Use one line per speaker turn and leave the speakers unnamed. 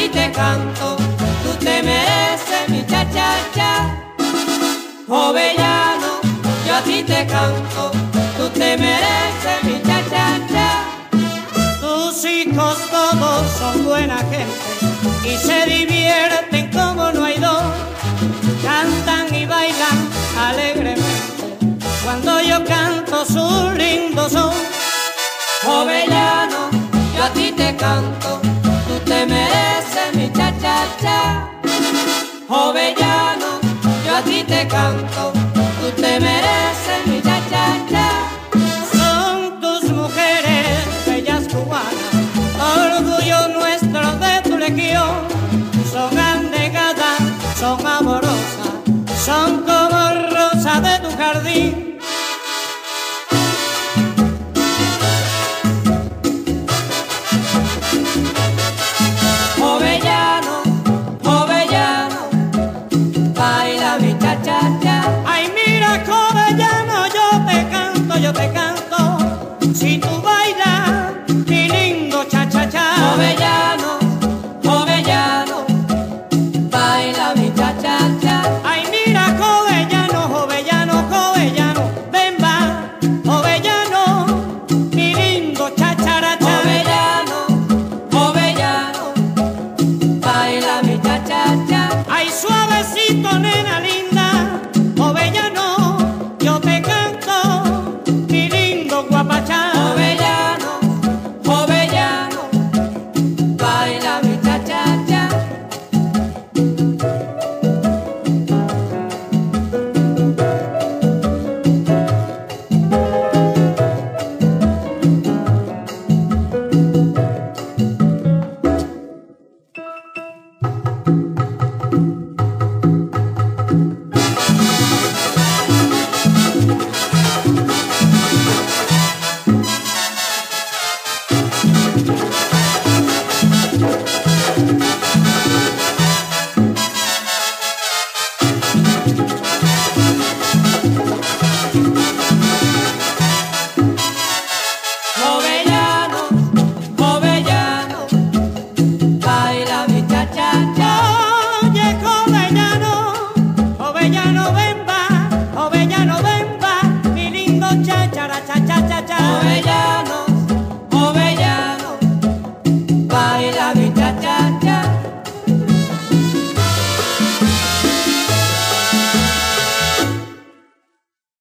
ti te canto, tú te mereces mi cha-cha-cha. Jovellano, yo a ti te canto, tú te mereces mi cha-cha-cha.
Tus hijos todos son buena gente y se divierten como no hay dos. Cantan y bailan alegremente cuando yo canto su lindo son.
Jovellano, yo a ti te canto, tú te mereces mi cha-cha-cha. Jovellano, yo a ti te canto, tú te mereces mi cha-cha-cha.
Son tus mujeres bellas cubanas, orgullo nuestro de tu legión. Son anegadas, son amorosas, son como rosas de tu jardín.
Jovellano, jovellano, baila mi cha-cha-cha.
Ay, mira, jovellano, yo te canto, si tú bailas, mi lindo cha-cha-cha.
Jovellano, jovellano, baila mi cha-cha-cha.
Ay, mira, jovellano, jovellano, jovellano, ven va, jovellano, mi lindo cha-cha-cha.
Jovellano, jovellano, baila mi cha-cha-cha.
Ay, suavecito, nena.